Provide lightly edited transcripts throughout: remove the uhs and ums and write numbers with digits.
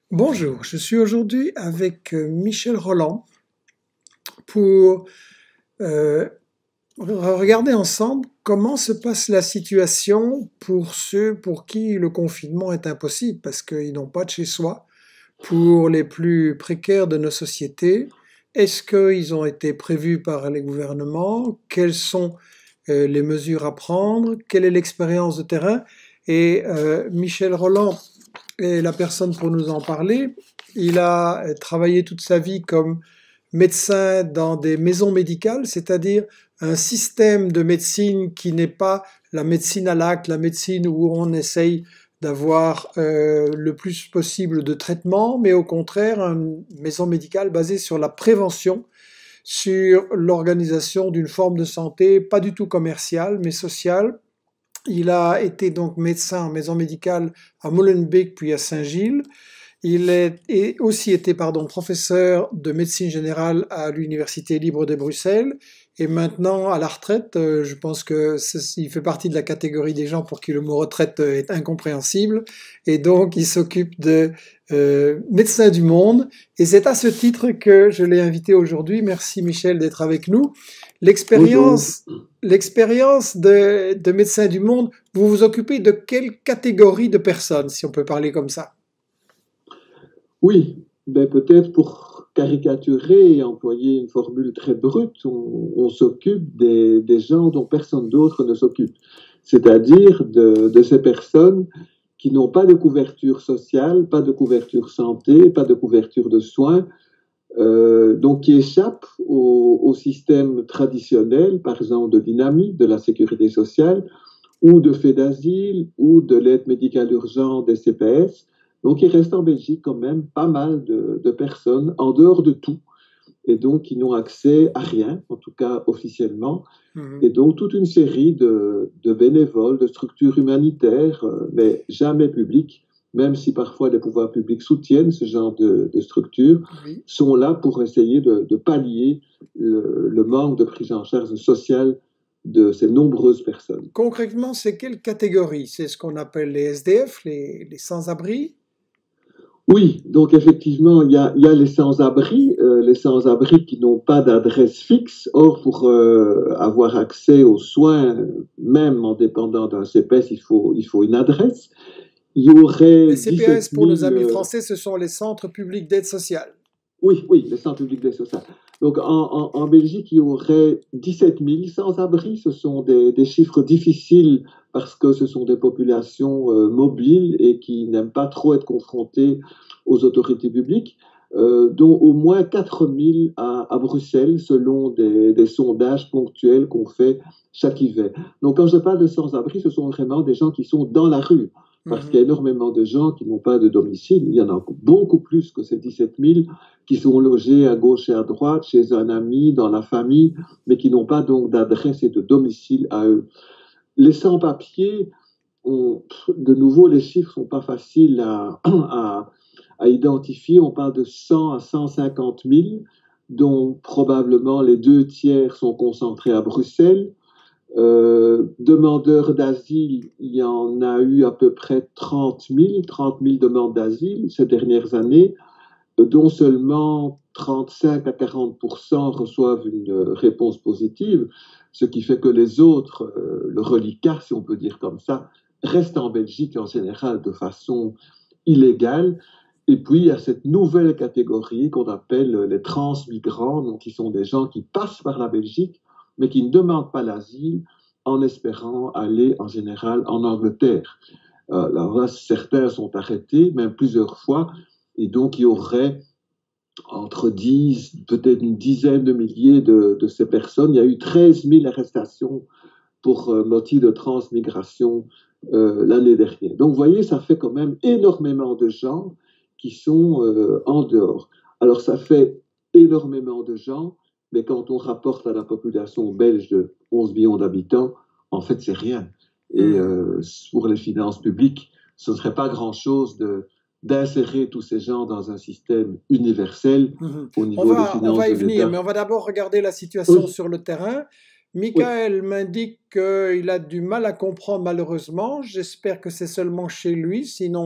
Bonjour, je suis aujourd'hui avec Michel Rolland pour euh, regarder ensemble comment se passe la situation pour ceux pour qui le confinement est impossible parce qu'ils n'ont pas de chez soi, pour les plus précaires de nos sociétés. Est-ce qu'ils ont été prévus par les gouvernements? Quelles sont les mesures à prendre? Quelle est l'expérience de terrain? Et Michel Rolland est la personne pour nous en parler. Il a travaillé toute sa vie comme médecin dans des maisons médicales, c'est-à-dire un système de médecine qui n'est pas la médecine à l'acte, la médecine où on essaye d'avoir le plus possible de traitements, mais au contraire, une maison médicale basée sur la prévention, sur l'organisation d'une forme de santé pas du tout commerciale, mais sociale. Il a été donc médecin en maison médicale à Molenbeek puis à Saint-Gilles. Il a aussi été professeur de médecine générale à l'Université libre de Bruxelles et maintenant à la retraite, je pense qu'il fait partie de la catégorie des gens pour qui le mot retraite est incompréhensible et donc il s'occupe de médecins du monde et c'est à ce titre que je l'ai invité aujourd'hui. Merci Michel d'être avec nous. Bonjour. L'expérience de médecins du monde, vous vous occupez de quelle catégorie de personnes, si on peut parler comme ça? Oui, peut-être pour caricaturer et employer une formule très brute, on s'occupe des gens dont personne d'autre ne s'occupe, c'est-à-dire de ces personnes qui n'ont pas de couverture sociale, pas de couverture santé, pas de couverture de soins, donc qui échappent au système traditionnel, par exemple de l'INAMI, de la sécurité sociale, ou de fait d'asile, ou de l'aide médicale urgente des CPS. Donc, il reste en Belgique quand même pas mal de personnes en dehors de tout, et donc qui n'ont accès à rien, en tout cas officiellement, et Mhm. donc toute une série de bénévoles, de structures humanitaires, mais jamais publiques, même si parfois les pouvoirs publics soutiennent ce genre de structures, Oui. sont là pour essayer de pallier le manque de prise en charge sociale de ces nombreuses personnes. Concrètement, c'est quelle catégorie? C'est ce qu'on appelle les SDF, les sans-abri? Oui, donc effectivement, il y a les sans-abri qui n'ont pas d'adresse fixe. Or, pour avoir accès aux soins, même en dépendant d'un CPS, il faut une adresse. Il y aurait Les 17 CPS, pour nos 000, amis français, ce sont les centres publics d'aide sociale. oui, oui, les centres publics d'aide sociale. Donc en Belgique, il y aurait 17 000 sans-abri. Ce sont des chiffres difficiles parce que ce sont des populations mobiles et qui n'aiment pas trop être confrontées aux autorités publiques, dont au moins 4 000 à Bruxelles, selon des sondages ponctuels qu'on fait chaque hiver. Donc quand je parle de sans-abri, ce sont vraiment des gens qui sont dans la rue. Parce qu'il y a Mhm. énormément de gens qui n'ont pas de domicile. Il y en a beaucoup plus que ces 17 000 qui sont logés à gauche et à droite, chez un ami, dans la famille, mais qui n'ont pas donc d'adresse et de domicile à eux. Les sans-papiers, de nouveau, les chiffres ne sont pas faciles à identifier. On parle de 100 à 150 000, dont probablement les 2 tiers sont concentrés à Bruxelles. Demandeurs d'asile, il y en a eu à peu près 30 000 demandes d'asile ces dernières années, dont seulement 35 à 40% reçoivent une réponse positive, ce qui fait que les autres, le reliquat, si on peut dire comme ça, restent en Belgique en général de façon illégale. Et puis, il y a cette nouvelle catégorie qu'on appelle les transmigrants, donc qui sont des gens qui passent par la Belgique, mais qui ne demandent pas l'asile en espérant aller en général en Angleterre. Alors là, certains sont arrêtés, même plusieurs fois, et donc il y aurait entre 10, peut-être une dizaine de milliers de ces personnes. Il y a eu 13 000 arrestations pour motif de transmigration l'année dernière. Donc vous voyez, ça fait quand même énormément de gens qui sont en dehors. Alors ça fait énormément de gens, mais quand on rapporte à la population belge de 11 millions d'habitants, en fait c'est rien. Et Mhm. pour les finances publiques, ce ne serait pas grand-chose d'insérer tous ces gens dans un système universel Mhm. au On niveau des va, on finances va y de venir, mais l'État. on va d'abord regarder la situation Oui, sur le terrain. oui. Michael m'indique qu'il a du mal à comprendre malheureusement. J'espère que c'est seulement chez lui, sinon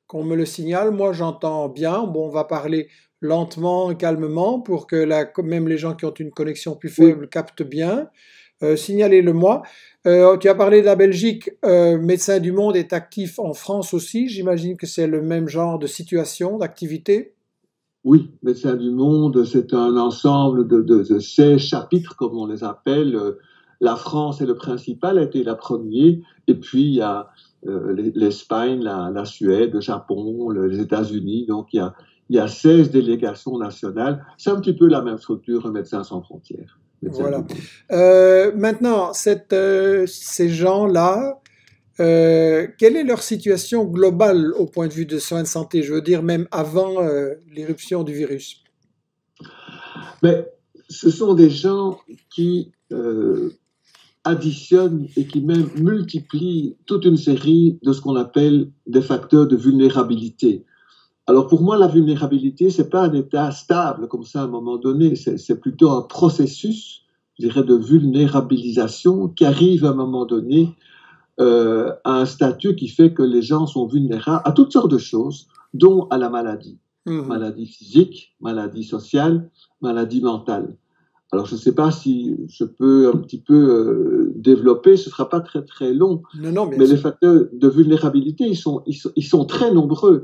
qu'on me le signale. Moi, j'entends bien. Bon, on va parler lentement, calmement, pour que même les gens qui ont une connexion plus Oui, faible captent bien. Signalez-le-moi. Tu as parlé de la Belgique. Médecins du Monde est actif en France aussi. J'imagine que c'est le même genre de situation, d'activité. oui, Médecins du Monde, c'est un ensemble de 16 chapitres, comme on les appelle. La France est le principal, a été la première, et puis il y a l'Espagne, la Suède, le Japon, les États-Unis. Donc il y a 16 délégations nationales. C'est un petit peu la même structure que Médecins sans frontières, Médecins du Voilà. Monde. Maintenant, ces gens-là, quelle est leur situation globale au point de vue de soins de santé? Je veux dire, même avant l'éruption du virus. Mais ce sont des gens qui additionnent et qui même multiplient toute une série de ce qu'on appelle des facteurs de vulnérabilité. Alors pour moi, la vulnérabilité, c'est pas un état stable comme ça à un moment donné, c'est plutôt un processus, je dirais, de vulnérabilisation qui arrive à un moment donné à un statut qui fait que les gens sont vulnérables à toutes sortes de choses, dont à la maladie. Mhm. Maladie physique, maladie sociale, maladie mentale. Alors, je ne sais pas si je peux un petit peu développer, ce ne sera pas très très long, Non, non, bien mais les sûr. facteurs de vulnérabilité, ils sont très nombreux.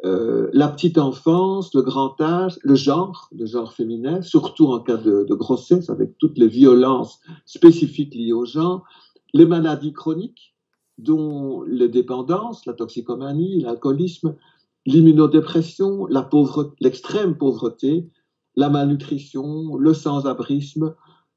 La petite enfance, le grand âge, le genre féminin, surtout en cas de grossesse, avec toutes les violences spécifiques liées au genre, les maladies chroniques, dont les dépendances, la toxicomanie, l'alcoolisme, l'immunodépression, l'extrême pauvreté, la malnutrition, le sans-abrisme,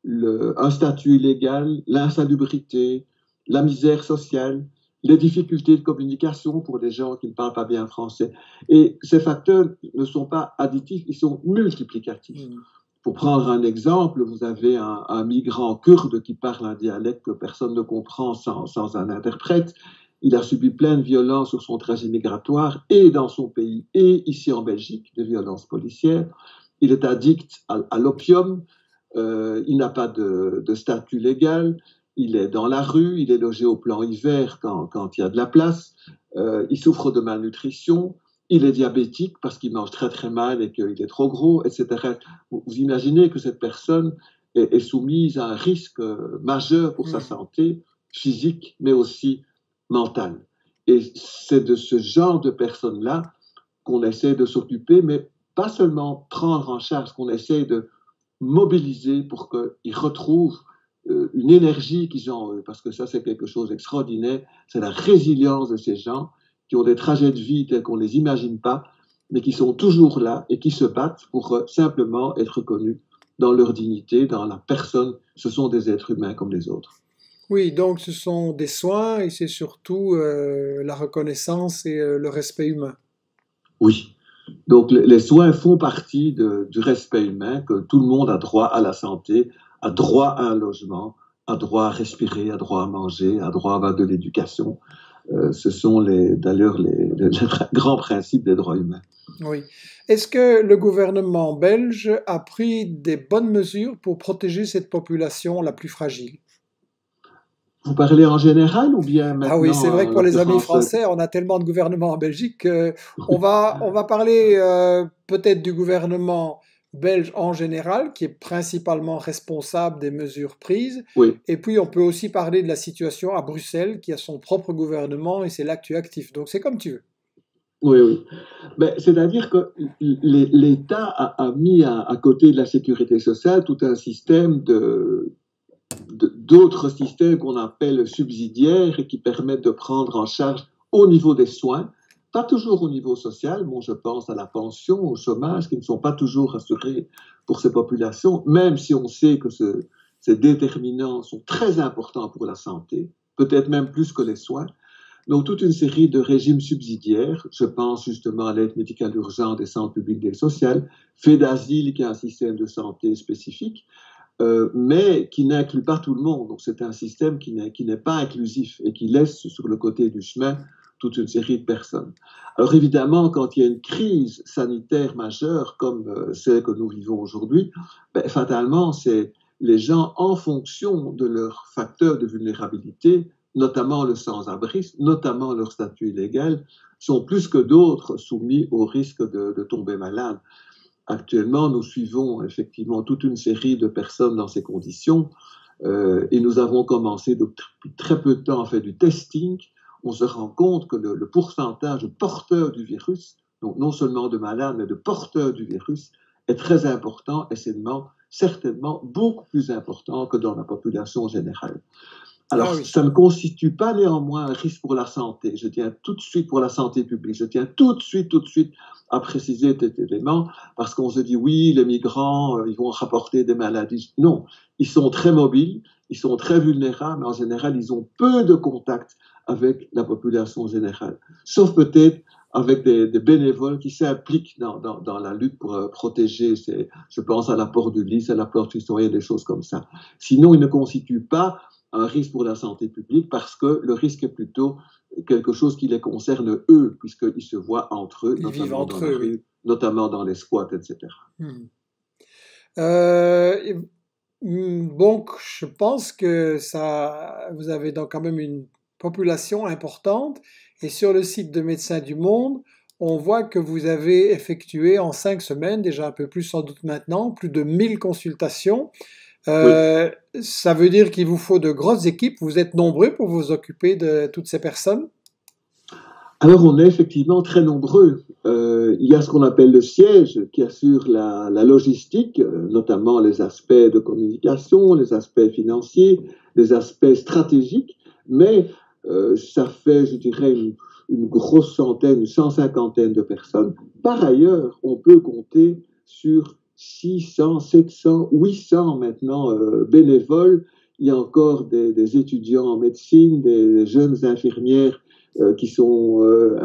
un statut illégal, l'insalubrité, la misère sociale, les difficultés de communication pour des gens qui ne parlent pas bien français. Et ces facteurs ne sont pas additifs, ils sont multiplicatifs. Mhm. Pour prendre un exemple, vous avez un migrant kurde qui parle un dialecte que personne ne comprend sans un interprète. Il a subi plein de violences sur son trajet migratoire et dans son pays et ici en Belgique, des violences policières. Il est addict à l'opium, il n'a pas de statut légal, il est dans la rue, il est logé au plan hiver quand il y a de la place, il souffre de malnutrition, il est diabétique parce qu'il mange très très mal et qu'il est trop gros, etc. Vous imaginez que cette personne est soumise à un risque majeur pour sa Mhm. santé physique, mais aussi mentale. Et c'est de ce genre de personnes-là qu'on essaie de s'occuper, mais pas seulement prendre en charge, qu'on essaie de mobiliser pour qu'ils retrouvent une énergie qu'ils ont en eux, parce que ça, c'est quelque chose d'extraordinaire. C'est la résilience de ces gens qui ont des trajets de vie tels qu'on ne les imagine pas, mais qui sont toujours là et qui se battent pour simplement être reconnus dans leur dignité, dans la personne. Ce sont des êtres humains comme les autres. Oui, donc ce sont des soins et c'est surtout la reconnaissance et le respect humain. Oui. Donc les soins font partie du respect humain, que tout le monde a droit à la santé, a droit à un logement, a droit à respirer, a droit à manger, a droit à avoir de l'éducation. Ce sont d'ailleurs les grands principes des droits humains. Oui. Est-ce que le gouvernement belge a pris des bonnes mesures pour protéger cette population la plus fragile? Vous parlez en général ou bien Ah oui, c'est maintenant vrai que en pour les amis l'occurrence? français, on a tellement de gouvernements en Belgique on va parler peut-être du gouvernement belge en général, qui est principalement responsable des mesures prises. Oui, Et puis on peut aussi parler de la situation à Bruxelles, qui a son propre gouvernement et c'est là que tu es actif. Donc c'est comme tu veux. oui, oui. Ben, c'est-à-dire que l'État a mis à côté de la sécurité sociale tout un système d'autres systèmes qu'on appelle subsidiaires et qui permettent de prendre en charge au niveau des soins, pas toujours au niveau social. Bon, je pense à la pension, au chômage, qui ne sont pas toujours assurés pour ces populations, même si on sait que ces déterminants sont très importants pour la santé, peut-être même plus que les soins. Donc, toute une série de régimes subsidiaires, je pense justement à l'aide médicale urgente des centres publics d'aide sociale, fait d'asile qui est un système de santé spécifique, mais qui n'inclut pas tout le monde. Donc c'est un système qui n'est pas inclusif et qui laisse sur le côté du chemin toute une série de personnes. Alors évidemment, quand il y a une crise sanitaire majeure comme celle que nous vivons aujourd'hui, ben, fatalement, c'est les gens en fonction de leurs facteurs de vulnérabilité, notamment le sans-abrisme, notamment leur statut illégal, sont plus que d'autres soumis au risque de tomber malade. Actuellement, nous suivons effectivement toute une série de personnes dans ces conditions et nous avons commencé depuis très peu de temps à faire du testing. On se rend compte que le pourcentage de porteurs du virus, donc non seulement de malades, mais de porteurs du virus, est très important et c'est certainement beaucoup plus important que dans la population générale. Alors, oui. ça ne constitue pas néanmoins un risque pour la santé. Je tiens tout de suite pour la santé publique. Je tiens tout de suite à préciser cet élément parce qu'on se dit oui, les migrants, ils vont rapporter des maladies. Non, ils sont très mobiles, ils sont très vulnérables, mais en général, ils ont peu de contact avec la population générale. Sauf peut-être avec des bénévoles qui s'impliquent dans la lutte pour protéger, je pense à l'apport du lys, à l'apport citoyen, des choses comme ça. Sinon, ils ne constituent pas un risque pour la santé publique parce que le risque est plutôt quelque chose qui les concerne eux, puisqu'ils se voient entre eux, notamment dans la rue, notamment dans les squats, etc. Donc, je pense que vous avez donc quand même une population importante. Et sur le site de Médecins du Monde, on voit que vous avez effectué en 5 semaines, déjà un peu plus sans doute maintenant, plus de 1000 consultations. Oui. Ça veut dire qu'il vous faut de grosses équipes. Vous êtes nombreux pour vous occuper de toutes ces personnes? Alors, on est effectivement très nombreux. Il y a ce qu'on appelle le siège qui assure la logistique, notamment les aspects de communication, les aspects financiers, les aspects stratégiques, mais ça fait, je dirais, une grosse centaine, une 150aine de personnes. Par ailleurs, on peut compter sur 600, 700, 800 maintenant bénévoles. Il y a encore des étudiants en médecine, des jeunes infirmières qui sont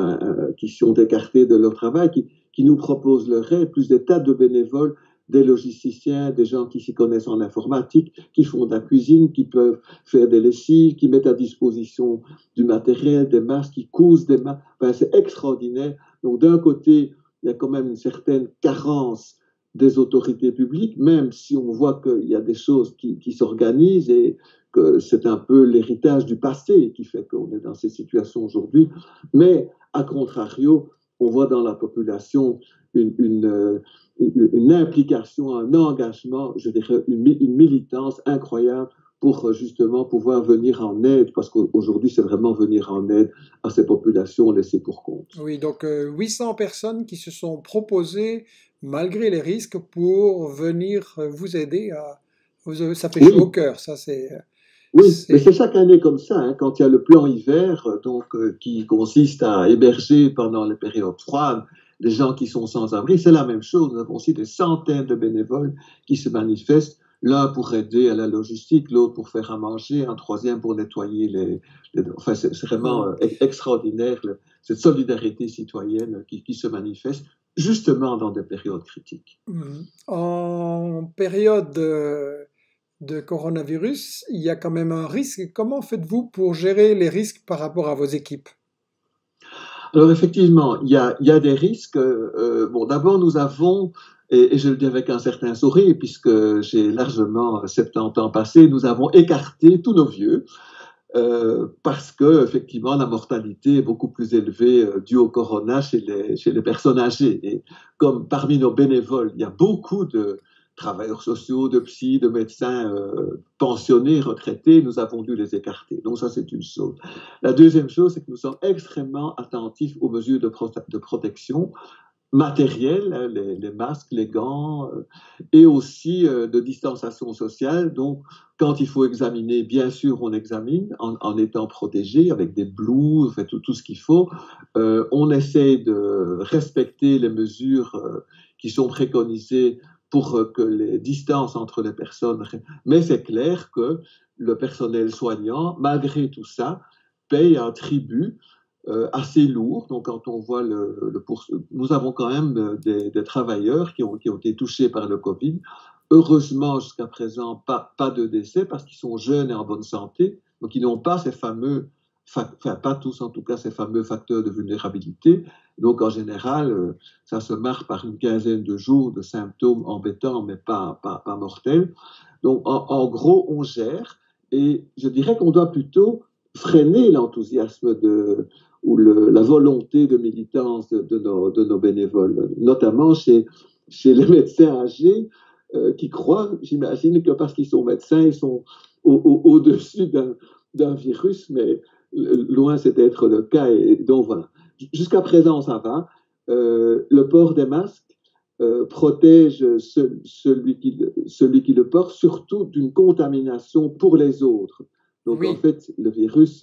écartés de leur travail, qui nous proposent leur aide, plus des tas de bénévoles, des logisticiens, des gens qui s'y connaissent en informatique, qui font de la cuisine, qui peuvent faire des lessives, qui mettent à disposition du matériel, des masques, qui cousent des masques. Enfin, c'est extraordinaire. Donc d'un côté, il y a quand même une certaine carence des autorités publiques, même si on voit qu'il y a des choses qui s'organisent et que c'est un peu l'héritage du passé qui fait qu'on est dans ces situations aujourd'hui. Mais, à contrario, on voit dans la population une implication, un engagement, je dirais une militance incroyable pour justement pouvoir venir en aide, parce qu'aujourd'hui, c'est vraiment venir en aide à ces populations laissées pour compte. Oui, donc 800 personnes qui se sont proposées, malgré les risques, pour venir vous aider ça fait chaud au cœur, ça c'est... Oui, mais c'est chaque année comme ça, hein, quand il y a le plan hiver, qui consiste à héberger pendant les périodes froides les gens qui sont sans abri, c'est la même chose. Nous avons aussi des centaines de bénévoles qui se manifestent, l'un pour aider à la logistique, l'autre pour faire à manger, un troisième pour nettoyer Enfin, c'est vraiment extraordinaire, cette solidarité citoyenne qui se manifeste justement dans des périodes critiques. En période de coronavirus, il y a quand même un risque. Comment faites-vous pour gérer les risques par rapport à vos équipes? Alors effectivement, il y a des risques. Bon, d'abord, nous avons, et je le dis avec un certain sourire, puisque j'ai largement 70 ans passés, nous avons écarté tous nos vieux, parce que effectivement, la mortalité est beaucoup plus élevée due au corona chez les personnes âgées. Et comme parmi nos bénévoles, il y a beaucoup de travailleurs sociaux, de psy, de médecins pensionnés, retraités, nous avons dû les écarter. Donc ça, c'est une chose. La deuxième chose, c'est que nous sommes extrêmement attentifs aux mesures de protection matérielles, hein, les masques, les gants, et aussi de distanciation sociale. Donc, quand il faut examiner, bien sûr, on examine en étant protégé avec des blouses, fait, tout ce qu'il faut. On essaie de respecter les mesures qui sont préconisées pour que les distances entre les personnes... Mais c'est clair que le personnel soignant, malgré tout ça, paye un tribut assez lourd. Donc, quand on voit nous avons quand même des travailleurs qui ont été touchés par le Covid. Heureusement, jusqu'à présent, pas de décès parce qu'ils sont jeunes et en bonne santé. Donc, ils n'ont pas ces fameux, enfin, pas tous en tout cas, ces fameux facteurs de vulnérabilité. Donc, en général, ça se marque par une quinzaine de jours de symptômes embêtants, mais pas mortels. Donc, en gros, on gère. Et je dirais qu'on doit plutôt freiner l'enthousiasme la volonté de militance de nos bénévoles, notamment chez les médecins âgés qui croient, j'imagine, que parce qu'ils sont médecins, ils sont au-dessus d'un virus, mais loin c'est d'être le cas. Et donc voilà. Jusqu'à présent, ça va. Le port des masques protège celui qui le porte, surtout d'une contamination pour les autres. Donc en fait, le virus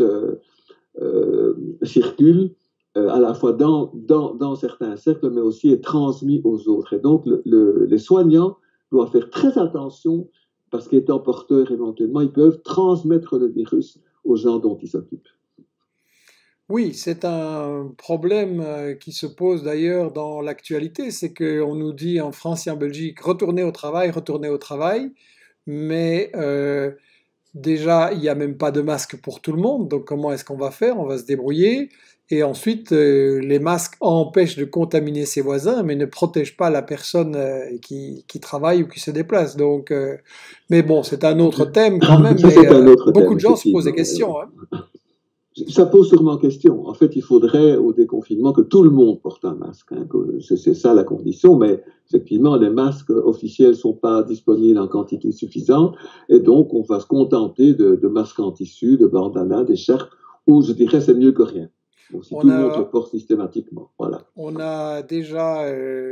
circule à la fois dans certains cercles, mais aussi est transmis aux autres. Et donc les soignants doivent faire très attention parce qu'étant porteurs éventuellement, ils peuvent transmettre le virus aux gens dont ils s'occupent. Oui, c'est un problème qui se pose d'ailleurs dans l'actualité, c'est qu'on nous dit en France et en Belgique, retournez au travail, mais déjà, il n'y a même pas de masque pour tout le monde, donc comment est-ce qu'on va faire? On va se débrouiller. Et ensuite, les masques empêchent de contaminer ses voisins, mais ne protègent pas la personne qui travaille ou qui se déplace. Donc, mais bon, c'est un autre thème quand même, Ça, mais c'est un autre beaucoup thème, de gens se posent des effectivement. questions, hein. Ça pose sûrement question. En fait, il faudrait au déconfinement que tout le monde porte un masque, hein. C'est ça la condition, mais effectivement, les masques officiels ne sont pas disponibles en quantité suffisante, et donc on va se contenter de masques en tissu, de bandanas, d'écharpes, où je dirais c'est mieux que rien. Bon, si On tout le monde le a, porte systématiquement, voilà. on a déjà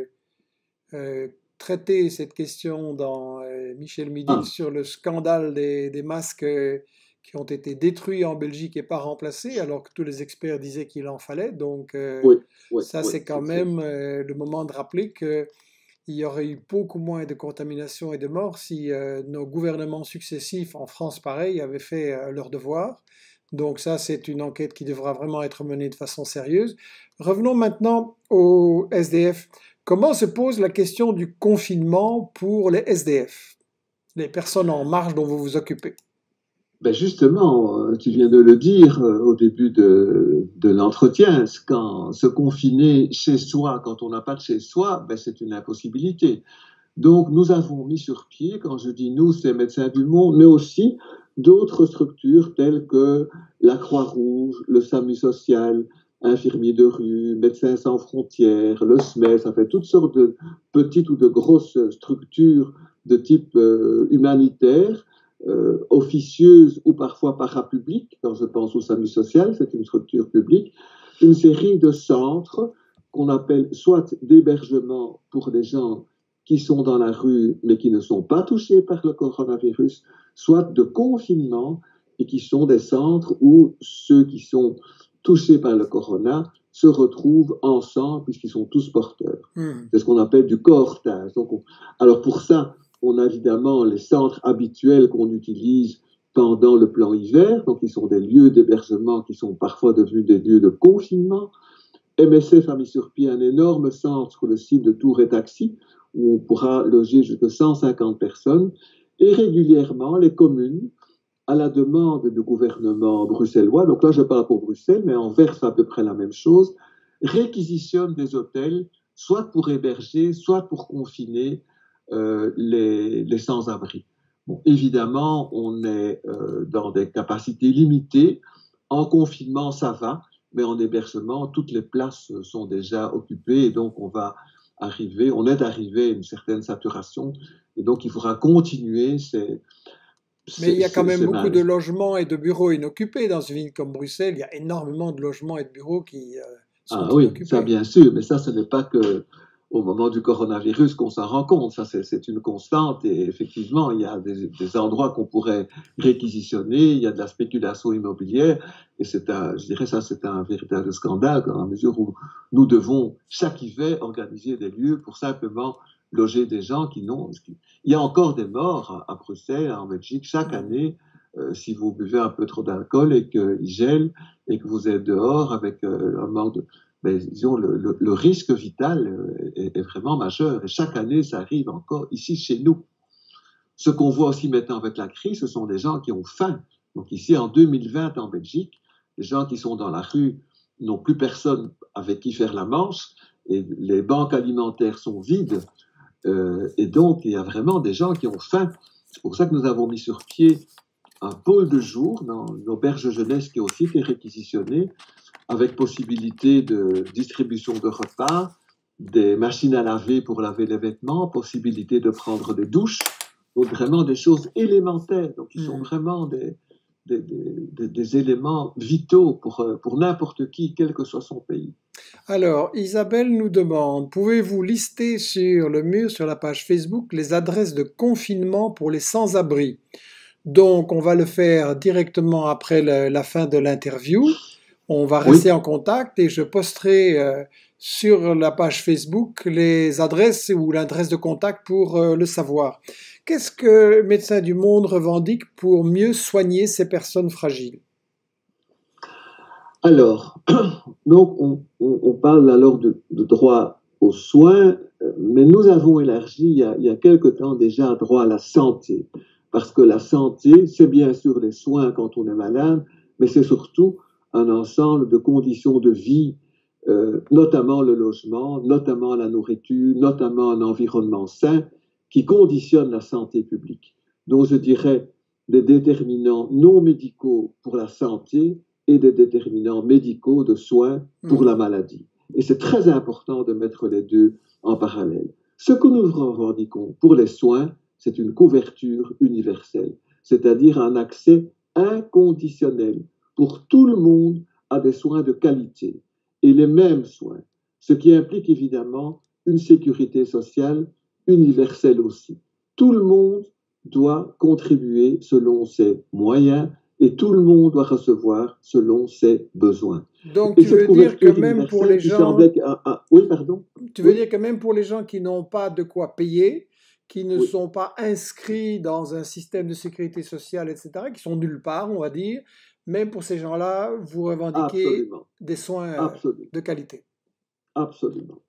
traité cette question dans Michel Midi Ah, sur le scandale des masques qui ont été détruits en Belgique et pas remplacés, alors que tous les experts disaient qu'il en fallait. Donc oui, oui, ça, oui, c'est quand même le moment de rappeler qu'il y aurait eu beaucoup moins de contamination et de morts si nos gouvernements successifs, en France pareil, avaient fait leur devoir. Donc ça, c'est une enquête qui devra vraiment être menée de façon sérieuse. Revenons maintenant au SDF. Comment se pose la question du confinement pour les SDF, les personnes en marge dont vous vous occupez? ben justement, tu viens de le dire au début de l'entretien, quand se confiner chez soi, quand on n'a pas de chez soi, ben c'est une impossibilité. Donc, nous avons mis sur pied, quand je dis nous, c'est Médecins du Monde, mais aussi d'autres structures telles que la Croix-Rouge, le SAMU social, Infirmiers de rue, Médecins sans frontières, le SME, ça fait toutes sortes de petites ou de grosses structures de type humanitaire, officieuses ou parfois parapubliques. Quand je pense au SAMU social, c'est une structure publique, une série de centres qu'on appelle soit d'hébergement pour les gens qui sont dans la rue mais qui ne sont pas touchés par le coronavirus, soit de confinement et qui sont des centres où ceux qui sont touchés par le corona se retrouvent ensemble puisqu'ils sont tous porteurs. C'est ce qu'on appelle du cohortage. Alors pour ça, on a évidemment les centres habituels qu'on utilise pendant le plan hiver, donc ils sont des lieux d'hébergement qui sont parfois devenus des lieux de confinement. MSF a mis sur pied un énorme centre sur le site de Tours et Taxi, où on pourra loger jusqu'à 150 personnes. Et régulièrement, les communes, à la demande du gouvernement bruxellois, donc là je parle pour Bruxelles, mais Anvers fait à peu près la même chose, réquisitionnent des hôtels, soit pour héberger, soit pour confiner les sans-abri. Bon, évidemment, on est dans des capacités limitées. En confinement, ça va, mais en hébergement, toutes les places sont déjà occupées et donc on est arrivé à une certaine saturation et donc il faudra continuer Mais il y a quand même beaucoup mal. de logements et de bureaux inoccupés dans une ville comme Bruxelles. Il y a énormément de logements et de bureaux qui sont Ah oui, ça inoccupés. bien sûr, mais ça ce n'est pas que au moment du coronavirus qu'on s'en rend compte, ça c'est une constante et effectivement il y a des endroits qu'on pourrait réquisitionner, il y a de la spéculation immobilière et je dirais ça c'est un véritable scandale dans la mesure où nous devons chaque hiver organiser des lieux pour simplement loger des gens qui n'ont. Il y a encore des morts à Bruxelles, en Belgique chaque année. Si vous buvez un peu trop d'alcool et qu'il gèle et que vous êtes dehors avec un manque de mais disons, le risque vital est vraiment majeur. Et chaque année, ça arrive encore ici chez nous. Ce qu'on voit aussi maintenant avec la crise, ce sont des gens qui ont faim. Donc ici, en 2020, en Belgique, les gens qui sont dans la rue n'ont plus personne avec qui faire la manche et les banques alimentaires sont vides. Et donc, il y a vraiment des gens qui ont faim. C'est pour ça que nous avons mis sur pied un pôle de jour dans une auberge jeunesse qui a aussi été réquisitionnée avec possibilité de distribution de repas, des machines à laver pour laver les vêtements, possibilité de prendre des douches, donc vraiment des choses élémentaires, donc qui sont vraiment des éléments vitaux pour n'importe qui, quel que soit son pays. Alors, Isabelle nous demande, pouvez-vous lister sur le mur, sur la page Facebook, les adresses de confinement pour les sans-abri? Donc, on va le faire directement après la fin de l'interview. On va rester en contact et je posterai sur la page Facebook les adresses ou l'adresse de contact pour le savoir. Qu'est-ce que Médecins du Monde revendique pour mieux soigner ces personnes fragiles? Alors, donc on parle alors de droit aux soins, mais nous avons élargi il y a quelque temps déjà droit à la santé, parce que la santé, c'est bien sûr les soins quand on est malade, mais c'est surtout un ensemble de conditions de vie, notamment le logement, notamment la nourriture, notamment un environnement sain, qui conditionnent la santé publique. Donc je dirais des déterminants non médicaux pour la santé et des déterminants médicaux de soins pour la maladie. Et c'est très important de mettre les deux en parallèle. Ce que nous revendiquons pour les soins, c'est une couverture universelle, c'est-à-dire un accès inconditionnel pour tout le monde à des soins de qualité et les mêmes soins, ce qui implique évidemment une sécurité sociale universelle aussi. Tout le monde doit contribuer selon ses moyens et tout le monde doit recevoir selon ses besoins. Donc, tu veux dire que même pour les gens... Oui, pardon. Tu veux dire que même pour les gens qui n'ont pas de quoi payer, qui ne sont pas inscrits dans un système de sécurité sociale, etc., qui sont nulle part, on va dire, même pour ces gens-là, vous revendiquez des soins de qualité. Absolument.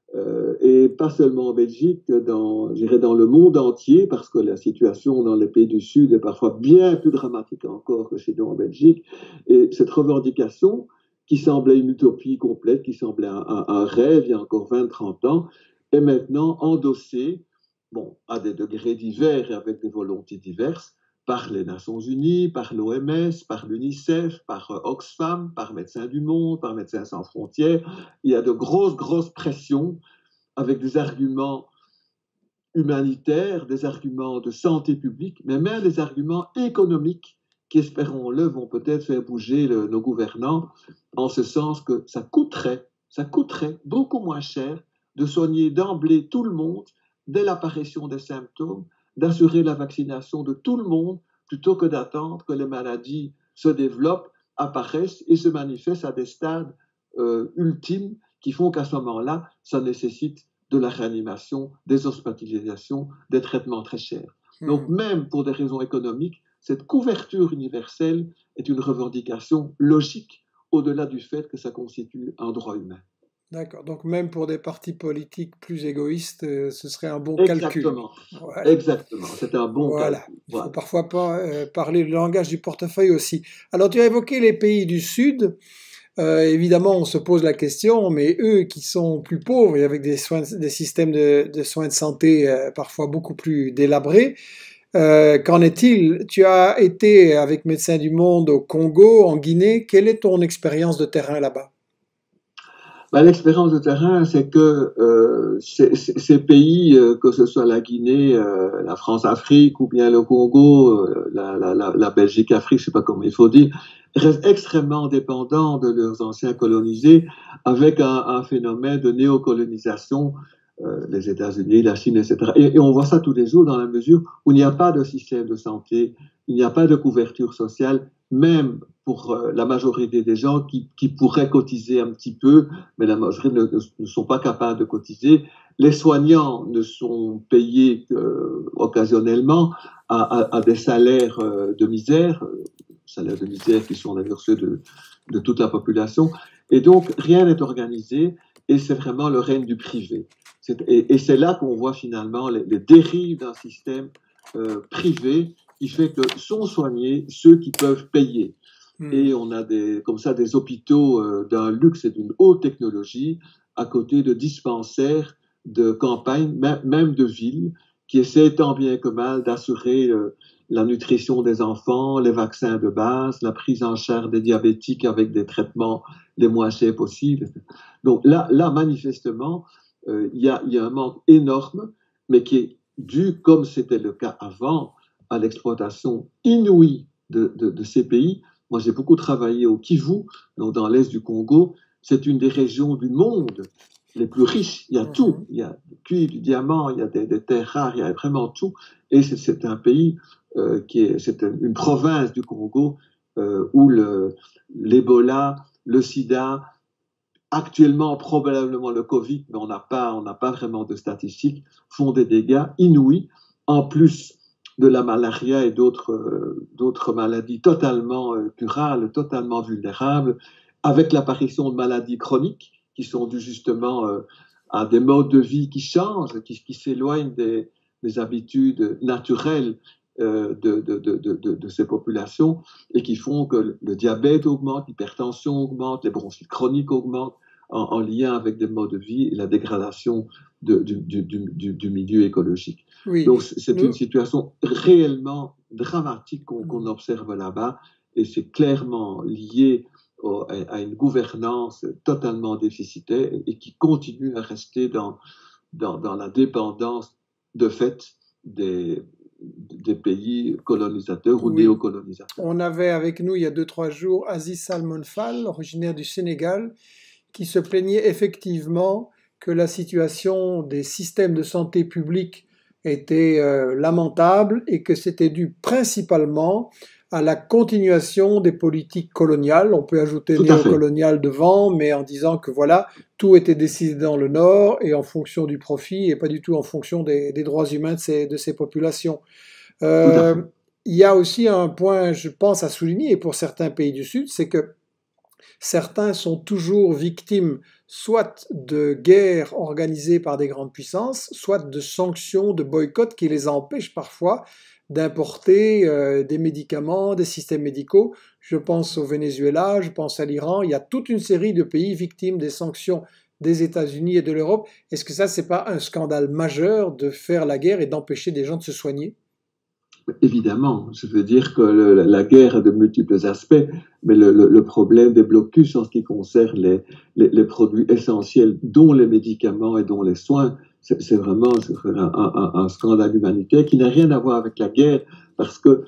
Et pas seulement en Belgique, dans le monde entier, parce que la situation dans les pays du Sud est parfois bien plus dramatique encore que chez nous en Belgique. Et cette revendication, qui semblait une utopie complète, qui semblait un rêve il y a encore 20-30 ans, est maintenant endossée, bon, à des degrés divers et avec des volontés diverses, par les Nations Unies, par l'OMS, par l'UNICEF, par Oxfam, par Médecins du Monde, par Médecins sans frontières. Il y a de grosses pressions avec des arguments humanitaires, des arguments de santé publique, mais même des arguments économiques qui, espérons-le, vont peut-être faire bouger nos gouvernants, en ce sens que ça coûterait beaucoup moins cher de soigner d'emblée tout le monde dès l'apparition des symptômes, d'assurer la vaccination de tout le monde, plutôt que d'attendre que les maladies se développent, apparaissent et se manifestent à des stades ultimes qui font qu'à ce moment-là, ça nécessite de la réanimation, des hospitalisations, des traitements très chers. Donc même pour des raisons économiques, cette couverture universelle est une revendication logique au-delà du fait que ça constitue un droit humain. D'accord. Donc même pour des partis politiques plus égoïstes, ce serait un bon Exactement. calcul. Voilà. Exactement. C'est un bon calcul. Il faut parfois parler le langage du portefeuille aussi. Alors tu as évoqué les pays du Sud. Évidemment, on se pose la question, mais eux qui sont plus pauvres et avec des systèmes de soins de santé parfois beaucoup plus délabrés, qu'en est-il? Tu as été avec Médecins du Monde au Congo, en Guinée. Quelle est ton expérience de terrain là-bas? L'expérience de terrain, c'est que ces pays, que ce soit la Guinée, la France-Afrique ou bien le Congo, la Belgique-Afrique, je ne sais pas comment il faut dire, restent extrêmement dépendants de leurs anciens colonisés avec un phénomène de néocolonisation, les États-Unis, la Chine, etc. Et on voit ça tous les jours dans la mesure où il n'y a pas de système de santé, il n'y a pas de couverture sociale, même pour la majorité des gens qui pourraient cotiser un petit peu, mais la majorité ne sont pas capables de cotiser. Les soignants ne sont payés occasionnellement à des salaires de misère, salaires de misère qui sont d'ailleurs ceux de toute la population. Et donc, rien n'est organisé et c'est vraiment le règne du privé. Et c'est là qu'on voit finalement les dérives d'un système privé qui fait que sont soignés ceux qui peuvent payer. Et on a comme ça des hôpitaux d'un luxe et d'une haute technologie à côté de dispensaires de campagne, même de villes, qui essaient tant bien que mal d'assurer la nutrition des enfants, les vaccins de base, la prise en charge des diabétiques avec des traitements les moins chers possibles. Donc là manifestement, il y a un manque énorme, mais qui est dû, comme c'était le cas avant, à l'exploitation inouïe de ces pays. Moi, j'ai beaucoup travaillé au Kivu, donc dans l'est du Congo. C'est une des régions du monde les plus riches. Il y a tout. Il y a du cuivre, du diamant, il y a des terres rares, il y a vraiment tout. Et c'est un pays c'est une province du Congo où l'Ebola, le sida, actuellement probablement le Covid, mais on n'a pas vraiment de statistiques, font des dégâts inouïs, en plus de la malaria et d'autres maladies totalement curables, totalement vulnérables, avec l'apparition de maladies chroniques qui sont dues justement à des modes de vie qui changent, qui s'éloignent des habitudes naturelles de ces populations et qui font que le diabète augmente, l'hypertension augmente, les bronchites chroniques augmentent en lien avec des modes de vie et la dégradation du milieu écologique. Oui. Donc c'est une situation réellement dramatique qu'on observe là-bas et c'est clairement lié à une gouvernance totalement déficitaire et qui continue à rester dans la dépendance de fait des pays colonisateurs ou néocolonisateurs. On avait avec nous il y a 2-3 jours Aziz Salmon Fall, originaire du Sénégal, qui se plaignait effectivement que la situation des systèmes de santé publique était lamentable et que c'était dû principalement à la continuation des politiques coloniales. On peut ajouter néocoloniales devant, mais en disant que voilà, tout était décidé dans le Nord et en fonction du profit et pas du tout en fonction des droits humains de ces populations. Il y a aussi un point, je pense, à souligner pour certains pays du Sud, c'est que certains sont toujours victimes soit de guerres organisées par des grandes puissances, soit de sanctions, de boycotts qui les empêchent parfois d'importer des médicaments, des systèmes médicaux. Je pense au Venezuela, je pense à l'Iran. Il y a toute une série de pays victimes des sanctions des États-Unis et de l'Europe. Est-ce que ça, c'est pas un scandale majeur de faire la guerre et d'empêcher des gens de se soigner ? Évidemment, je veux dire que la guerre a de multiples aspects, mais le problème des blocus en ce qui concerne les produits essentiels, dont les médicaments et dont les soins, c'est vraiment un scandale humanitaire qui n'a rien à voir avec la guerre, parce que,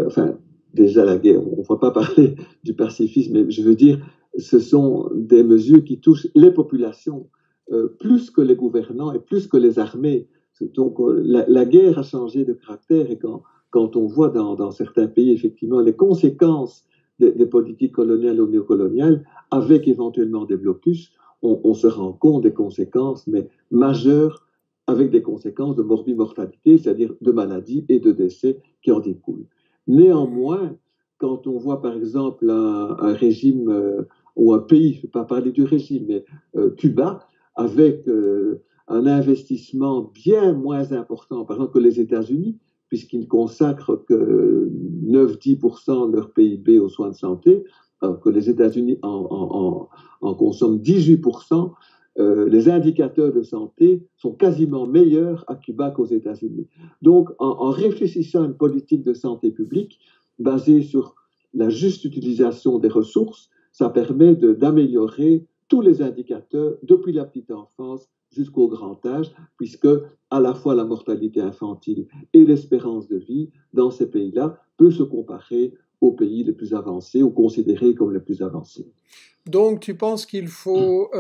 déjà la guerre, on ne va pas parler du pacifisme, mais je veux dire, ce sont des mesures qui touchent les populations plus que les gouvernants et plus que les armées. Donc la guerre a changé de caractère et quand on voit dans certains pays, effectivement, les conséquences des politiques coloniales ou néocoloniales, avec éventuellement des blocus, on se rend compte des conséquences, mais majeures, avec des conséquences de morbimortalité, c'est-à-dire de maladies et de décès qui en découlent. Néanmoins, quand on voit par exemple un régime ou un pays, je ne vais pas parler du régime, mais Cuba, avec un investissement bien moins important, par exemple, que les États-Unis, puisqu'ils consacrent que 9-10% de leur PIB aux soins de santé, alors que les États-Unis en consomment 18%, les indicateurs de santé sont quasiment meilleurs à Cuba qu'aux États-Unis. Donc, en réfléchissant à une politique de santé publique basée sur la juste utilisation des ressources, ça permet d'améliorer tous les indicateurs depuis la petite enfance jusqu'au grand âge, puisque à la fois la mortalité infantile et l'espérance de vie dans ces pays-là peut se comparer aux pays les plus avancés ou considérés comme les plus avancés. Donc tu penses qu'il faut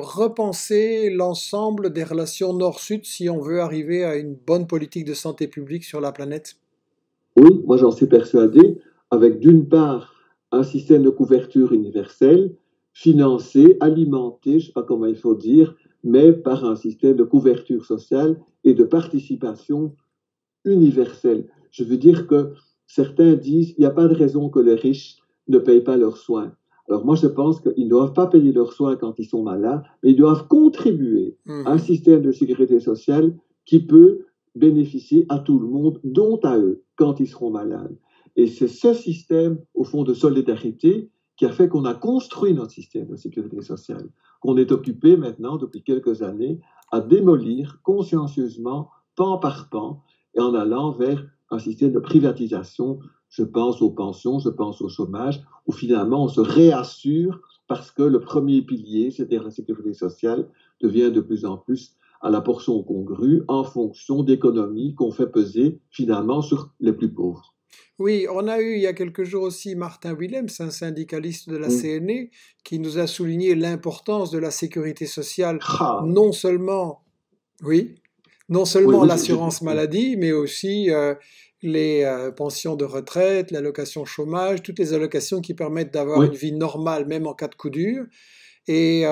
repenser l'ensemble des relations nord-sud si on veut arriver à une bonne politique de santé publique sur la planète ? Oui, moi j'en suis persuadé, avec d'une part un système de couverture universelle, financé, alimenté, je ne sais pas comment il faut dire, mais par un système de couverture sociale et de participation universelle. Je veux dire que certains disent qu'il n'y a pas de raison que les riches ne payent pas leurs soins. Alors moi, je pense qu'ils ne doivent pas payer leurs soins quand ils sont malades, mais ils doivent contribuer à un système de sécurité sociale qui peut bénéficier à tout le monde, dont à eux, quand ils seront malades. Et c'est ce système, au fond, de solidarité qui a fait qu'on a construit notre système de sécurité sociale, qu'on est occupé maintenant, depuis quelques années, à démolir consciencieusement, pan par pan, et en allant vers un système de privatisation. Je pense aux pensions, je pense au chômage, où finalement on se réassure parce que le premier pilier, c'est-à-dire la sécurité sociale, devient de plus en plus à la portion congrue en fonction d'économies qu'on fait peser finalement sur les plus pauvres. Oui, on a eu il y a quelques jours aussi Martin Willems, un syndicaliste de la Mm. CNE, qui nous a souligné l'importance de la sécurité sociale, Ah, non seulement, oui, non oui, seulement oui, l'assurance oui, maladie, mais aussi les pensions de retraite, l'allocation chômage, toutes les allocations qui permettent d'avoir une oui, vie normale, même en cas de coup dur. Et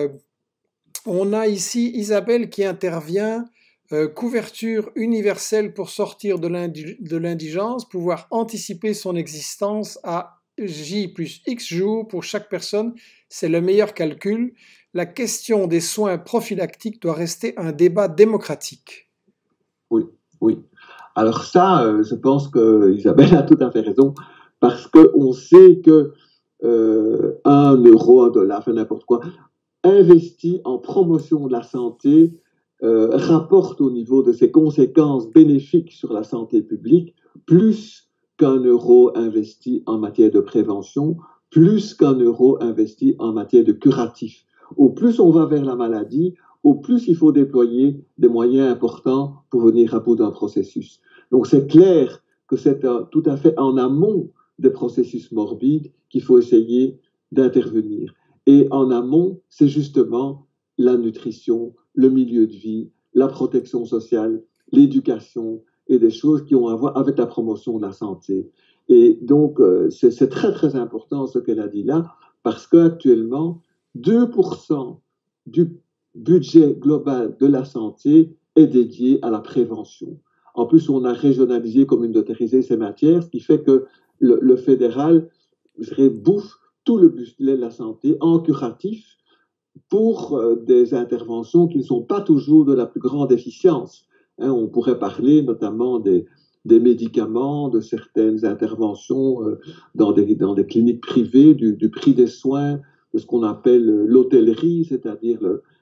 on a ici Isabelle qui intervient, couverture universelle pour sortir de l'indigence, pouvoir anticiper son existence à J plus X jours pour chaque personne, c'est le meilleur calcul. La question des soins prophylactiques doit rester un débat démocratique. oui, oui. Alors ça, je pense que Isabelle a tout à fait raison, parce qu'on sait que 1 euro, 1 dollar, enfin n'importe quoi, investi en promotion de la santé rapporte au niveau de ses conséquences bénéfiques sur la santé publique plus qu'1 euro investi en matière de prévention, plus qu'1 euro investi en matière de curatif. Au plus on va vers la maladie, au plus il faut déployer des moyens importants pour venir à bout d'un processus. Donc c'est clair que c'est tout à fait en amont des processus morbides qu'il faut essayer d'intervenir. Et en amont, c'est justement la nutrition, le milieu de vie, la protection sociale, l'éducation et des choses qui ont à voir avec la promotion de la santé. Et donc, c'est très, très important ce qu'elle a dit là, parce qu'actuellement, 2% du budget global de la santé est dédié à la prévention. En plus, on a régionalisé, communautarisé ces matières, ce qui fait que le fédéral, je dirais, bouffe tout le budget de la santé en curatif pour des interventions qui ne sont pas toujours de la plus grande efficience. Hein, on pourrait parler notamment des médicaments, de certaines interventions dans des cliniques privées, du prix des soins, de ce qu'on appelle l'hôtellerie, c'est-à-dire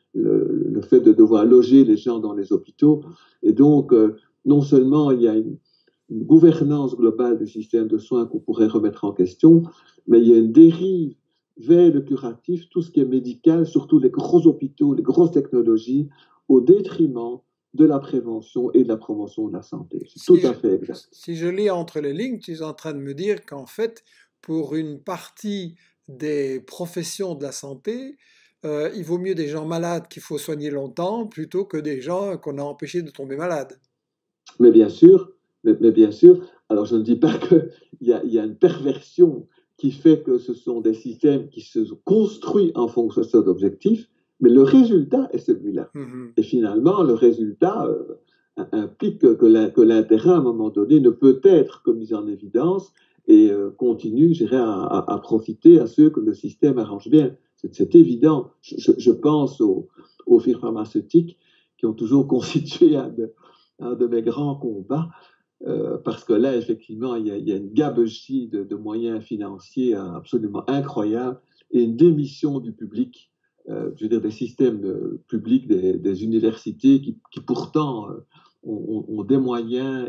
le fait de devoir loger les gens dans les hôpitaux. Et donc, non seulement il y a une gouvernance globale du système de soins qu'on pourrait remettre en question, mais il y a une dérive vers le curatif, tout ce qui est médical, surtout les gros hôpitaux, les grosses technologies, au détriment de la prévention et de la promotion de la santé. C'est tout Si je, à fait exact. si je lis entre les lignes, tu es en train de me dire qu'en fait, pour une partie des professions de la santé, il vaut mieux des gens malades qu'il faut soigner longtemps plutôt que des gens qu'on a empêchés de tomber malades. Mais bien sûr, mais bien sûr, alors je ne dis pas qu'il y a une perversion qui fait que ce sont des systèmes qui se construisent en fonction de cet objectif, mais le résultat est celui-là. Mhm. Et finalement, le résultat implique que l'intérêt, à un moment donné, ne peut être que mis en évidence et continue, je dirais, à profiter à ceux que le système arrange bien. C'est évident. Je pense aux firmes pharmaceutiques qui ont toujours constitué un de mes grands combats, parce que là, effectivement, il y a une gabegie de moyens financiers absolument incroyable et une démission du public, je veux dire des systèmes publics, des universités qui pourtant ont des moyens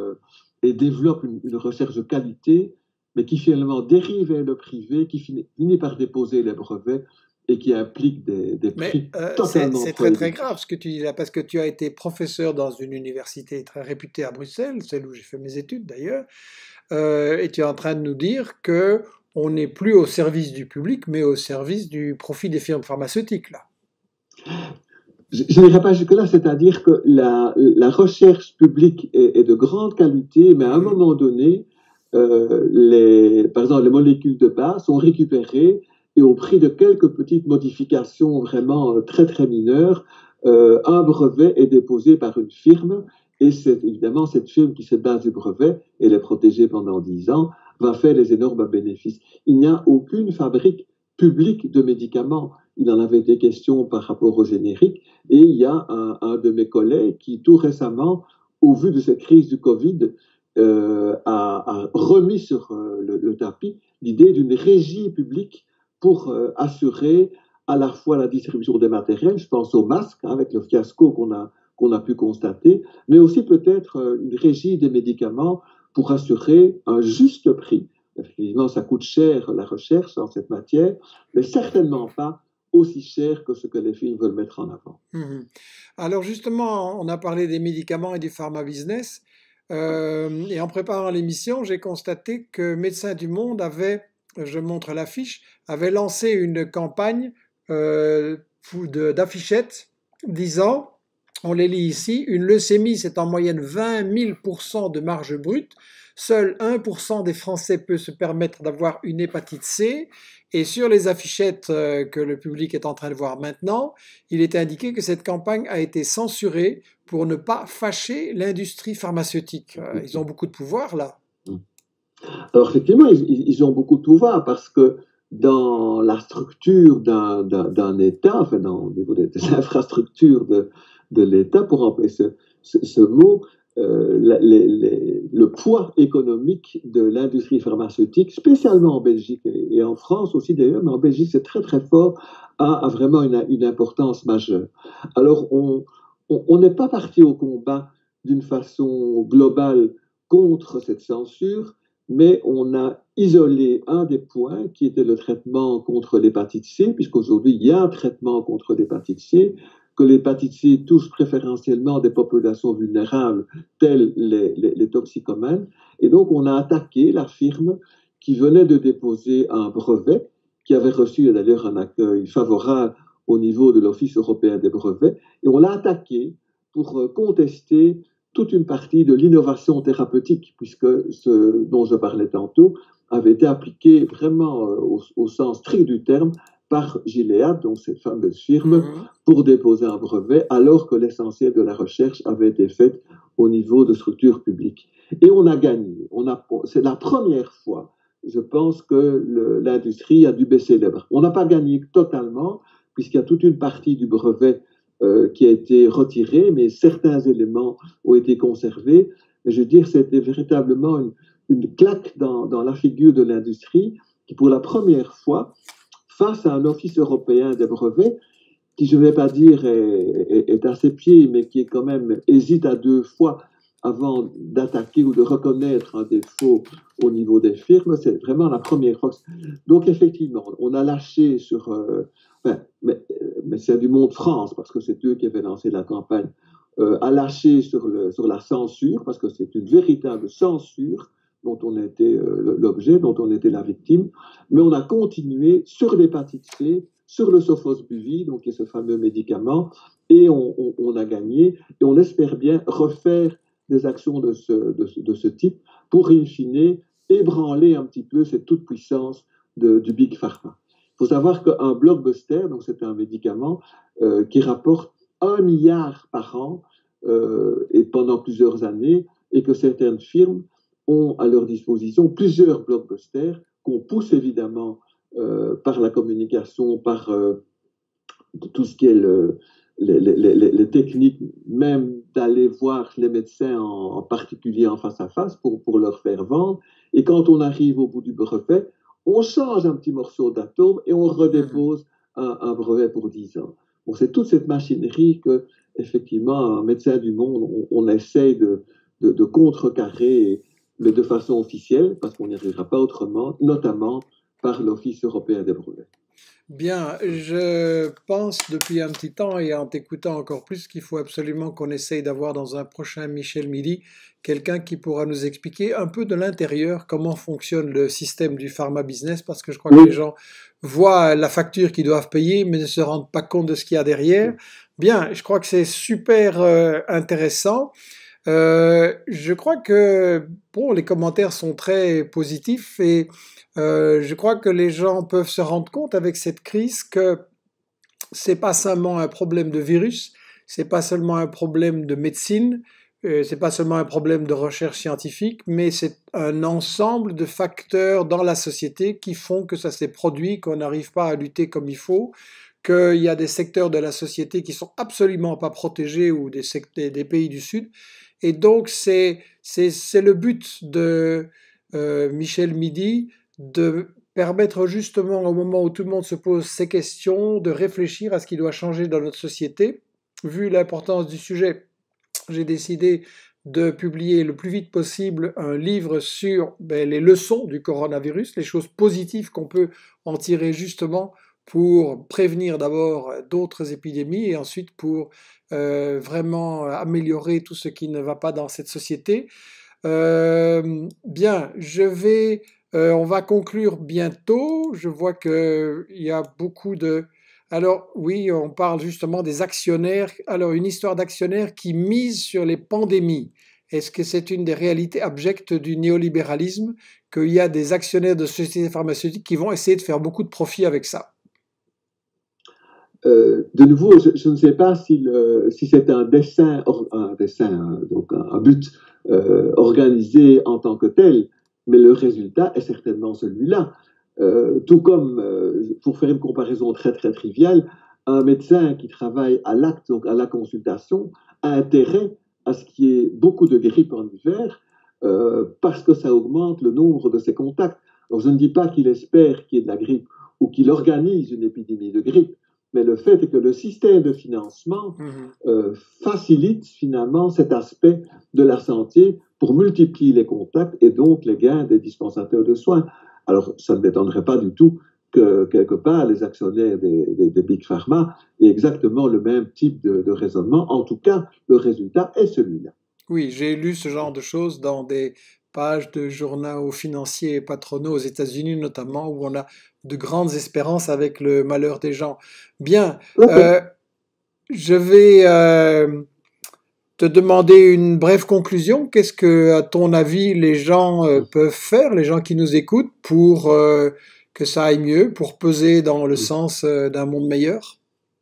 et développent une recherche de qualité, mais qui finalement dérive vers le privé, qui finit par déposer les brevets et qui implique des Mais prix totalement c'est très très grave prohibitifs. ce que tu dis là, parce que tu as été professeur dans une université très réputée à Bruxelles, celle où j'ai fait mes études d'ailleurs, et tu es en train de nous dire que on n'est plus au service du public, mais au service du profit des firmes pharmaceutiques là. Je n'irai pas jusque-là, c'est-à-dire que la recherche publique est de grande qualité, mais à un Mhm. moment donné, par exemple, les molécules de base sont récupérées et au prix de quelques petites modifications vraiment très très mineures, un brevet est déposé par une firme et c'est évidemment cette firme qui se base du brevet et l'est protégée pendant 10 ans va faire les énormes bénéfices. Il n'y a aucune fabrique publique de médicaments. Il en avait été question par rapport au générique. Et il y a un de mes collègues qui, tout récemment, au vu de cette crise du Covid, a remis sur le tapis l'idée d'une régie publique pour assurer à la fois la distribution des matériels, je pense aux masques, hein, avec le fiasco qu'on a pu constater, mais aussi peut-être une régie des médicaments pour assurer un juste prix. Effectivement, ça coûte cher la recherche dans cette matière, mais certainement pas aussi cher que ce que les films veulent mettre en avant. Mhm. Alors justement, on a parlé des médicaments et du pharma business. Et en préparant l'émission, j'ai constaté que Médecins du Monde avait, je montre l'affiche, avait lancé une campagne d'affichettes disant, on les lit ici, une leucémie, c'est en moyenne 20 000% de marge brute. Seul 1% des Français peut se permettre d'avoir une hépatite C. Et sur les affichettes que le public est en train de voir maintenant, il est indiqué que cette campagne a été censurée pour ne pas fâcher l'industrie pharmaceutique. Ils ont beaucoup de pouvoir là. Alors effectivement, ils ont beaucoup de pouvoir parce que dans la structure d'un État, enfin au niveau des infrastructures de l'État, pour employer ce mot, le poids économique de l'industrie pharmaceutique, spécialement en Belgique et en France aussi d'ailleurs, mais en Belgique c'est très très fort, a vraiment une importance majeure. Alors on n'est pas parti au combat d'une façon globale contre cette censure, mais on a isolé un des points qui était le traitement contre l'hépatite C, puisqu'aujourd'hui il y a un traitement contre l'hépatite C, que l'hépatite C touche préférentiellement des populations vulnérables, telles les toxicomanes. Et donc, on a attaqué la firme qui venait de déposer un brevet, qui avait reçu d'ailleurs un accueil favorable au niveau de l'Office européen des brevets. Et on l'a attaqué pour contester toute une partie de l'innovation thérapeutique, puisque ce dont je parlais tantôt avait été appliqué vraiment au sens strict du terme par Gilead, donc cette fameuse firme, pour déposer un brevet, alors que l'essentiel de la recherche avait été faite au niveau de structures publiques. Et on a gagné. C'est la première fois, je pense, que l'industrie a dû baisser les bras. On n'a pas gagné totalement, puisqu'il y a toute une partie du brevet qui a été retirée, mais certains éléments ont été conservés. Mais je veux dire, c'était véritablement une claque dans la figure de l'industrie qui, pour la première fois, face à un office européen des brevets, qui, je ne vais pas dire, est à ses pieds, mais qui est quand même hésite à deux fois avant d'attaquer ou de reconnaître un défaut au niveau des firmes, c'est vraiment la première fois. Donc, effectivement, on a lâché sur... mais c'est du Monde France, parce que c'est eux qui avaient lancé la campagne, a lâché sur la censure, parce que c'est une véritable censure dont on était l'objet, dont on était la victime, mais on a continué sur l'hépatite C, sur le sofosbuvir, donc qui est ce fameux médicament, et on a gagné, et on espère bien refaire des actions de ce type pour, in fine, ébranler un petit peu cette toute-puissance du Big Pharma. Il faut savoir qu'un blockbuster, donc c'est un médicament qui rapporte 1 milliard par an et pendant plusieurs années, et que certaines firmes ont à leur disposition plusieurs blockbusters qu'on pousse évidemment par la communication, par tout ce qui est les techniques, même d'aller voir les médecins en particulier en face à face pour leur faire vendre. Et quand on arrive au bout du brevet, on change un petit morceau d'atome et on redépose un brevet pour 10 ans. Bon, c'est toute cette machinerie que, effectivement, un médecin du monde, on essaye de contrecarrer, mais de façon officielle, parce qu'on n'y arrivera pas autrement, notamment par l'Office européen des brevets. Bien, je pense depuis un petit temps et en t'écoutant encore plus qu'il faut absolument qu'on essaye d'avoir dans un prochain Michel Midi quelqu'un qui pourra nous expliquer un peu de l'intérieur comment fonctionne le système du pharma business parce que je crois que les gens voient la facture qu'ils doivent payer mais ne se rendent pas compte de ce qu'il y a derrière. Bien, je crois que c'est super intéressant. Je crois que bon, les commentaires sont très positifs et je crois que les gens peuvent se rendre compte avec cette crise que c'est pas seulement un problème de virus, c'est pas seulement un problème de médecine, c'est pas seulement un problème de recherche scientifique, mais c'est un ensemble de facteurs dans la société qui font que ça s'est produit, qu'on n'arrive pas à lutter comme il faut, qu'il y a des secteurs de la société qui sont absolument pas protégés ou des pays du Sud. Et donc c'est le but de Michel Midi de permettre justement au moment où tout le monde se pose ces questions, de réfléchir à ce qui doit changer dans notre société vu l'importance du sujet, j'ai décidé de publier le plus vite possible un livre sur les leçons du coronavirus, les choses positives qu'on peut en tirer justement pour prévenir d'abord d'autres épidémies et ensuite pour vraiment améliorer tout ce qui ne va pas dans cette société. Bien, on va conclure bientôt. Je vois qu'il y a beaucoup de... Alors oui, on parle justement des actionnaires. Alors une histoire d'actionnaires qui misent sur les pandémies. Est-ce que c'est une des réalités abjectes du néolibéralisme, qu'il y a des actionnaires de sociétés pharmaceutiques qui vont essayer de faire beaucoup de profit avec ça? De nouveau, je ne sais pas si c'est un dessin, donc un but organisé en tant que tel, mais le résultat est certainement celui-là. Tout comme, pour faire une comparaison très très triviale, un médecin qui travaille à l'acte, donc à la consultation, a intérêt à ce qu'il y ait beaucoup de grippe en hiver, parce que ça augmente le nombre de ses contacts. Donc je ne dis pas qu'il espère qu'il y ait de la grippe ou qu'il organise une épidémie de grippe, mais le fait est que le système de financement facilite finalement cet aspect de la santé pour multiplier les contacts et donc les gains des dispensateurs de soins. Alors, ça ne m'étonnerait pas du tout que quelque part les actionnaires des Big Pharma aient exactement le même type de raisonnement. En tout cas, le résultat est celui-là. Oui, j'ai lu ce genre de choses dans des pages de journaux financiers et patronaux aux États-Unis notamment, où on a de grandes espérances avec le malheur des gens. Bien, je vais te demander une brève conclusion. Qu'est-ce que, à ton avis, les gens peuvent faire, les gens qui nous écoutent, pour que ça aille mieux, pour peser dans le sens d'un monde meilleur?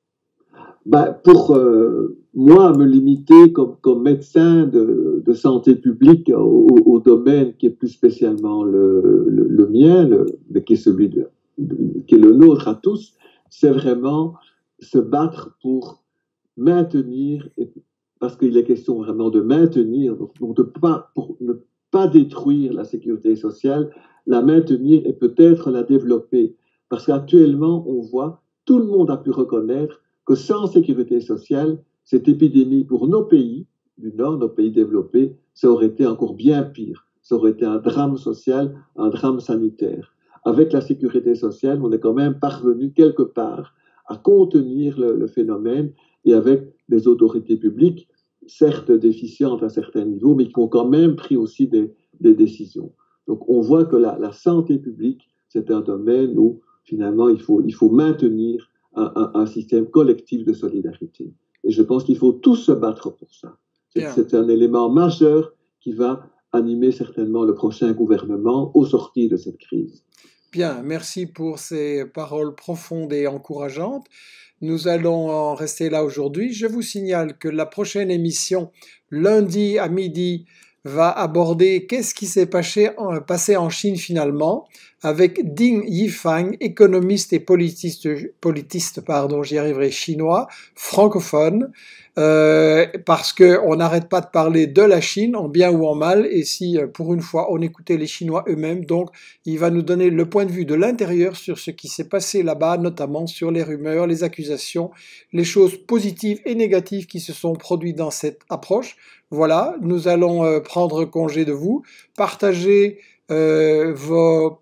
Pour moi, me limiter comme médecin de santé publique au domaine qui est plus spécialement le mien, mais qui est qui est le nôtre à tous, c'est vraiment se battre pour maintenir, parce qu'il est question vraiment de maintenir, donc pour ne pas détruire la sécurité sociale, la maintenir et peut-être la développer. Parce qu'actuellement, on voit, tout le monde a pu reconnaître que sans sécurité sociale, cette épidémie pour nos pays du Nord, nos pays développés, ça aurait été encore bien pire. Ça aurait été un drame social, un drame sanitaire. Avec la sécurité sociale, on est quand même parvenu quelque part à contenir le phénomène et avec des autorités publiques, certes déficientes à certains niveaux, mais qui ont quand même pris aussi des décisions. Donc on voit que la santé publique, c'est un domaine où finalement il faut maintenir un système collectif de solidarité. Et je pense qu'il faut tous se battre pour ça. C'est un élément majeur qui va animer certainement le prochain gouvernement au sortir de cette crise. Bien, merci pour ces paroles profondes et encourageantes. Nous allons en rester là aujourd'hui. Je vous signale que la prochaine émission, lundi à midi, va aborder qu'est-ce qui s'est passé en Chine finalement, avec Ding Yifang, économiste et politiste, j'y arriverai, chinois, francophone, parce qu'on n'arrête pas de parler de la Chine, en bien ou en mal, et si pour une fois on écoutait les Chinois eux-mêmes, donc il va nous donner le point de vue de l'intérieur sur ce qui s'est passé là-bas, notamment sur les rumeurs, les accusations, les choses positives et négatives qui se sont produites dans cette approche. Voilà, nous allons prendre congé de vous, partager votre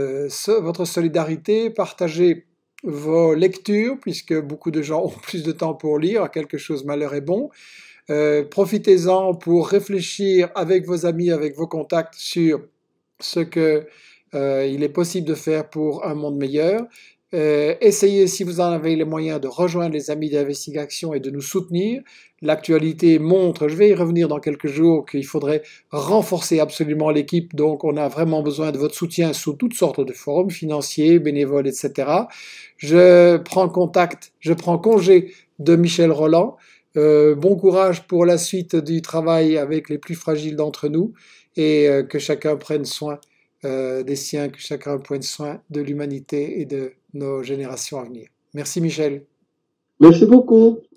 solidarité, partager vos lectures, puisque beaucoup de gens ont plus de temps pour lire, quelque chose malheur est bon. Profitez-en pour réfléchir avec vos amis, avec vos contacts sur ce que il est possible de faire pour un monde meilleur. Essayez, si vous en avez les moyens, de rejoindre les amis d'investigation et de nous soutenir. L'actualité montre, je vais y revenir dans quelques jours, qu'il faudrait renforcer absolument l'équipe, donc on a vraiment besoin de votre soutien sous toutes sortes de formes, financiers, bénévoles, etc. Je prends congé de Michel Rolland. Bon courage pour la suite du travail avec les plus fragiles d'entre nous et que chacun prenne soin des siens, que chacun prenne soin de l'humanité et de nos générations à venir. Merci Michel. Merci beaucoup.